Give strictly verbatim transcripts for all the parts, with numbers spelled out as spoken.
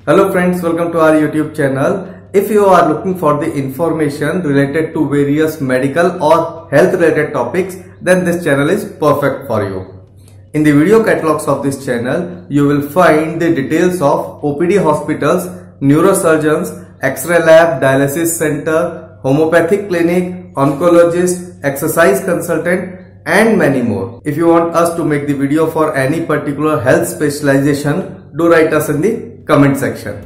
Hello friends, welcome to our YouTube channel. If you are looking for the information related to various medical or health related topics, then this channel is perfect for you. In the video catalogs of this channel, you will find the details of O P D hospitals, neurosurgeons, X-ray lab, dialysis center, homeopathic clinic, oncologist, exercise consultant and many more. If you want us to make the video for any particular health specialization, do write us in the comment section.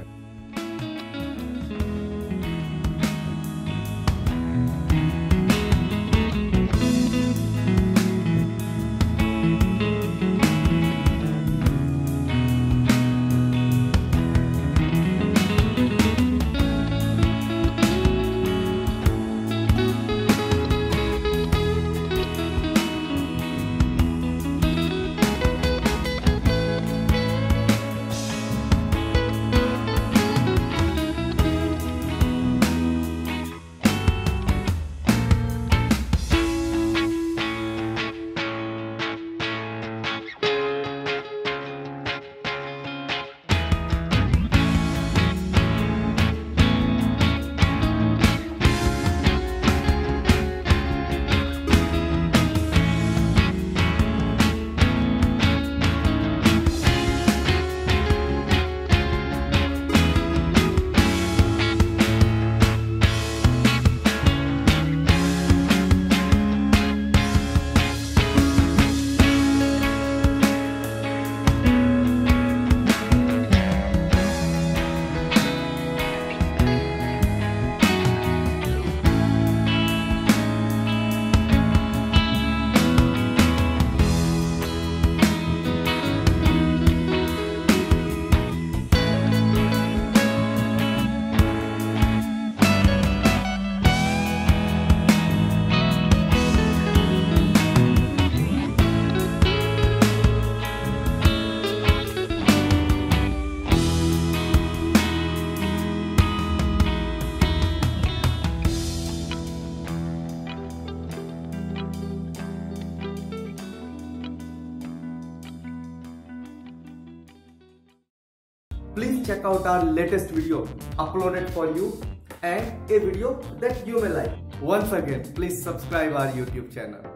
Please check out our latest video uploaded for you and a video that you may like. Once again, please subscribe our YouTube channel.